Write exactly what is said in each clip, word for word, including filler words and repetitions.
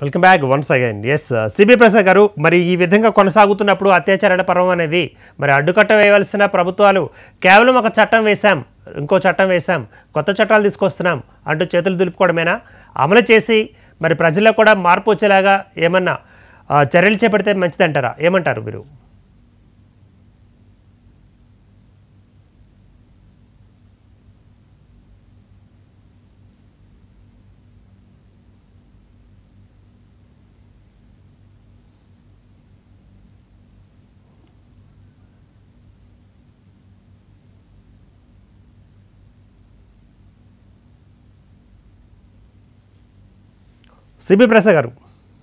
Welcome back once again. Yes C B Prasad గారు, మరి ఈ విధంగా కొనసాగుతున్నప్పుడు అత్యాచార పర్వం అనేది మరి అడ్డుకట్ట వేయవలసిన ప్రభుత్వాలు కేవలం ఒక చట్టం వేశాం, ఇంకో చట్టం వేశాం, కొత్త చట్టాలు తీసుకొస్తున్నాం అంటూ చేతులు దులుపుకోవడమేనా? అమలు చేసి మరి ప్రజల్లో కూడా మార్పు వచ్చేలాగా ఏమన్నా చర్యలు చేపడితే మంచిదంటారా? ఏమంటారు మీరు? సిబి ప్రసాద్ గారు,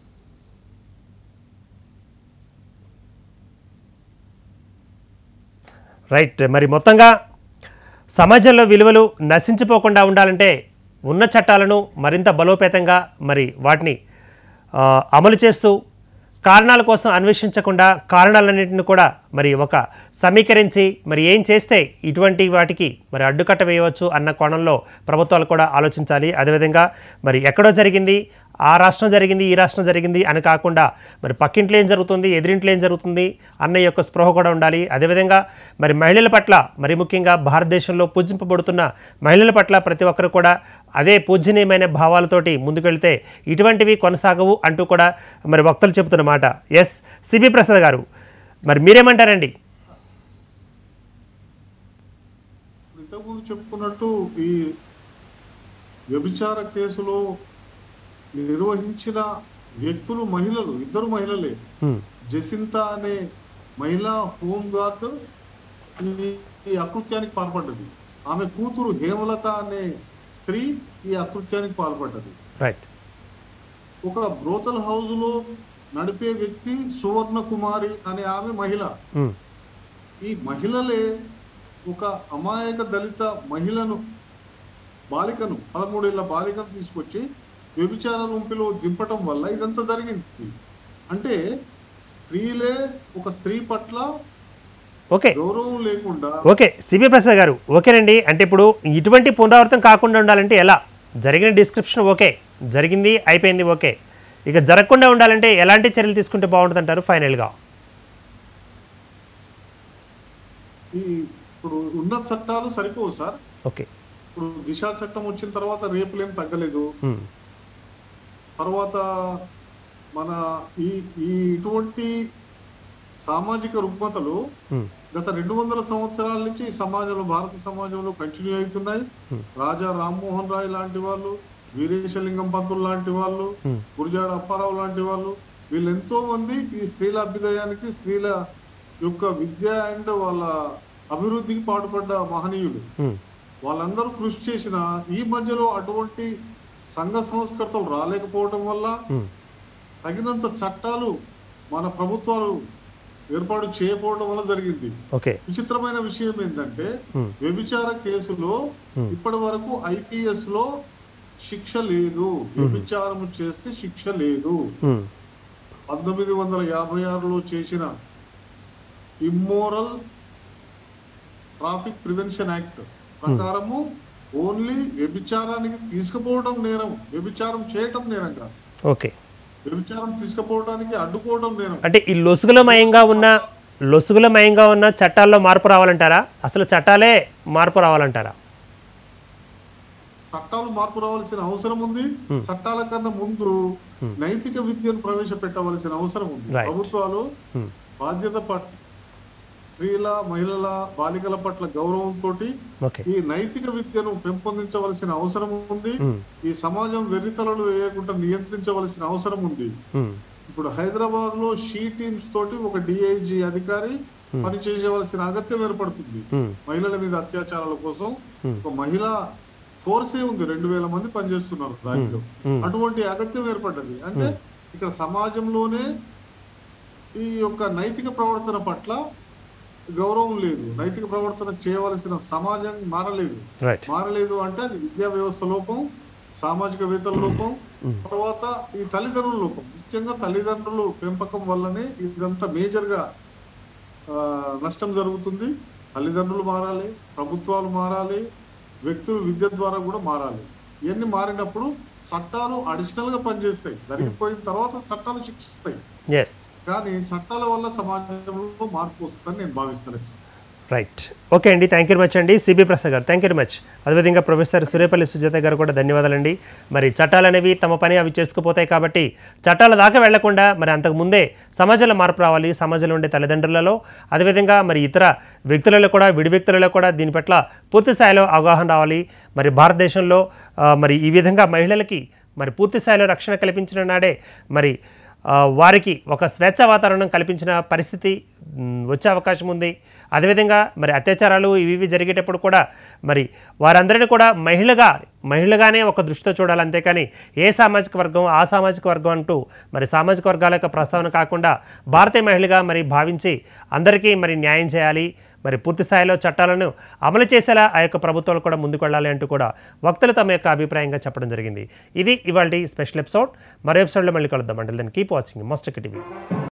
రైట్. మరి మొత్తంగా సమాజంలో విలువలు నశించిపోకుండా ఉండాలంటే ఉన్న చట్టాలను మరింత బలోపేతంగా మరి వాటిని అమలు చేస్తూ కారణాల కోసం అన్వేషించకుండా కారణాలన్నింటిని కూడా మరి ఒక సమీకరించి మరి ఏం చేస్తే ఇటువంటి వాటికి మరి అడ్డుకట్ట వేయవచ్చు అన్న కోణంలో ప్రభుత్వాలు కూడా ఆలోచించాలి. అదేవిధంగా మరి ఎక్కడో జరిగింది, ఆ రాష్ట్రం జరిగింది, ఈ రాష్ట్రం జరిగింది అని కాకుండా మరి పక్కింట్లో ఏం జరుగుతుంది, ఎదిరింట్లో ఏం జరుగుతుంది అన్న యొక్క స్పృహ కూడా ఉండాలి. అదేవిధంగా మరి మహిళల పట్ల, మరి ముఖ్యంగా భారతదేశంలో పూజింపబడుతున్న మహిళల పట్ల ప్రతి ఒక్కరు కూడా అదే పూజనీయమైన భావాలతోటి ముందుకెళ్తే ఇటువంటివి కొనసాగవు అంటూ కూడా మరి వక్తలు చెబుతున్నమాట. ఎస్ సిబి ప్రసాద్ గారు, మరి మీరేమంటారండి? ఇంతకుముందు చెప్పుకున్నట్టు ఈ వ్యభిచార కేసులో నిర్వహించిన వ్యక్తులు మహిళలు, ఇద్దరు మహిళలే. జసింతా అనే మహిళా హోం గార్డ్ ఈ అకృత్యానికి పాల్పడ్డది. ఆమె కూతురు హేమలత అనే స్త్రీ ఈ అకృత్యానికి పాల్పడ్డది. ఒక బ్రోతల్ హౌస్ లో నడిపే వ్యక్తి సువర్ణ కుమారి అనే ఆమె మహిళ. ఈ మహిళలే ఒక అమాయక దళిత మహిళను, బాలికను, పదమూడేళ్ల బాలికను తీసుకొచ్చి వ్యభిచార రూంపిలో దింపటం వల్ల ఇదంతా జరిగింది. అంటే స్త్రీలే ఒక స్త్రీ పట్ల ఓకే గౌరవం లేకుండా. ఓకే సిబి ప్రసాద్ గారు, ఓకేనండి. అంటే ఇప్పుడు ఇటువంటి పునరావృతం కాకుండా ఉండాలంటే ఎలా? జరిగిన డిస్క్రిప్షన్ ఓకే, జరిగింది అయిపోయింది ఓకే, ఇక జరగకుండా ఉండాలంటే ఎలాంటి చర్యలు తీసుకుంటే బాగుంటుంది అంటారు ఫైనల్గా? ఈ ఇప్పుడు ఉన్న చట్టాలు సరిపోవు సార్. ఓకే, ఇప్పుడు దిశా చట్టం వచ్చిన తర్వాత రేపులేం తగ్గలేదు. తర్వాత మన ఈ ఈ ఇటువంటి సామాజిక రుగ్మతలు గత రెండు వందల సంవత్సరాల నుంచి ఈ సమాజంలో, భారత సమాజంలో కంటిన్యూ అవుతున్నాయి. రాజా రామ్మోహన్ రాయ్ లాంటి వాళ్ళు, వీరేశలింగం పంతులు లాంటి వాళ్ళు, గురజాడ అప్పారావు లాంటి వాళ్ళు, వీళ్ళు ఎంతో మంది ఈ స్త్రీల అభ్యుదయానికి, స్త్రీల యొక్క విద్య అండ్ వాళ్ళ అభివృద్ధికి పాటుపడ్డ మహనీయులు. వాళ్ళందరూ కృషి చేసిన ఈ మధ్యలో అటువంటి సంఘ సంస్కృతులు రాలేకపోవడం వల్ల తగినంత చట్టాలు మన ప్రభుత్వాలు ఏర్పాటు చేయకపోవడం వల్ల జరిగింది. విచిత్రమైన విషయం ఏంటంటే వ్యభిచార కేసులో ఇప్పటి వరకు ఐపీఎస్ లో శిక్ష లేదు. వ్యభిచారం చేస్తే శిక్ష లేదు. పంతొమ్మిది వందల యాభై ఆరులో చేసిన ఇమ్మోరల్ ట్రాఫిక్ ప్రివెన్షన్ యాక్ట్ ప్రకారము ఓన్లీ వ్యభిచారానికి తీసుకుపోవడం నేరం, వ్యభిచారం చేయటం నేరం కాదు. ఓకే, వ్యభిచారం తీసుకుపోవడానికి అడ్డుకోవడం నేరం. అంటే ఈ లొసుగులమయంగా ఉన్న లొసుగులమయంగా ఉన్న చట్టాల్లో మార్పు రావాలంటారా? అసలు చట్టాలే మార్పు రావాలంటారా? చట్టాలు మార్పు రావాల్సిన అవసరం ఉంది. చట్టాల కన్నా ముందు నైతిక విద్యను ప్రవేశపెట్టవలసిన అవసరం ఉంది. ప్రభుత్వాలు బాధ్యత పట్ల, స్త్రీల, మహిళల, బాలికల పట్ల గౌరవంతో ఈ నైతిక విద్యను పెంపొందించవలసిన అవసరం ఉంది. ఈ సమాజం వెర్రితలలు వేయకుండా నియంత్రించవలసిన అవసరం ఉంది. ఇప్పుడు హైదరాబాద్ లో షీ టీమ్స్ తోటి ఒక డిఐజీ అధికారి పనిచేయవలసిన అగత్యం ఏర్పడుతుంది. మహిళల మీద అత్యాచారాల కోసం ఒక మహిళా ఫోర్సే ఉంది, రెండు వేల మంది పనిచేస్తున్నారు దాంట్లో. అటువంటి అగత్యం ఏర్పడ్డది. అంటే ఇక్కడ సమాజంలోనే ఈ యొక్క నైతిక ప్రవర్తన పట్ల గౌరవం లేదు. నైతిక ప్రవర్తన చేయవలసిన సమాజం మారలేదు. మారలేదు అంటే అది విద్యా వ్యవస్థ లోపం, సామాజికవేత్తల లోపం, తర్వాత ఈ తల్లిదండ్రుల లోపం. ముఖ్యంగా తల్లిదండ్రులు పెంపకం వల్లనే ఇదంతా మేజర్ గా నష్టం జరుగుతుంది. తల్లిదండ్రులు మారాలి, ప్రభుత్వాలు మారాలి, వ్యక్తులు విద్య ద్వారా కూడా మారాలి. ఇవన్నీ మారినప్పుడు చట్టాలు అడిషనల్ గా పనిచేస్తాయి, జరిగిపోయిన తర్వాత చట్టాలు శిక్షిస్తాయి. ఎస్ కానీ చట్టాల వల్ల సమాజంలో మార్పు వస్తుందని నేను భావిస్తాను సార్. రైట్, ఓకే అండి, థ్యాంక్ యూ మచ్ అండి సిబి ప్రసాద్ గారు, థ్యాంక్ యూ మచ్. అదేవిధంగా ప్రొఫెసర్ సూర్యపల్లి సుజాత గారు కూడా ధన్యవాదాలండి. మరి చట్టాలు అనేవి తమ పని అవి చేసుకుపోతాయి కాబట్టి చట్టాల దాకా వెళ్లకుండా మరి అంతకుముందే సమాజంలో మార్పు రావాలి, సమాజంలో ఉండే తల్లిదండ్రులలో అదేవిధంగా మరి ఇతర వ్యక్తులలో కూడా విడి వ్యక్తులలో కూడా దీని పట్ల పూర్తి స్థాయిలో అవగాహన రావాలి. మరి భారతదేశంలో మరి ఈ విధంగా మహిళలకి మరి పూర్తి స్థాయిలో రక్షణ కల్పించిన నాడే మరి వారికి ఒక స్వేచ్ఛ వాతావరణం కల్పించిన పరిస్థితి వచ్చే అవకాశం ఉంది. అదేవిధంగా మరి అత్యాచారాలు ఇవి ఇవి జరిగేటప్పుడు కూడా మరి వారందరినీ కూడా మహిళగా మహిళగానే ఒక దృష్టితో చూడాలి, అంతేకాని ఏ సామాజిక వర్గం ఆ సామాజిక వర్గం అంటూ మరి సామాజిక వర్గాల యొక్క ప్రస్తావన కాకుండా భారతీయ మహిళగా మరి భావించి అందరికీ మరి న్యాయం చేయాలి, మరి పూర్తి స్థాయిలో చట్టాలను అమలు చేసేలా ఆ యొక్క ప్రభుత్వాలు కూడా ముందుకు వెళ్ళాలి అంటూ కూడా వక్తలు తమ యొక్క అభిప్రాయంగా చెప్పడం జరిగింది. ఇది ఇవాళ స్పెషల్ ఎపిసోడ్. మరో ఎపిసోడ్లో మళ్ళీ కలుద్దాం. అంటే దాన్ని కీప్ వాచింగ్ మస్ట్ టీవీ.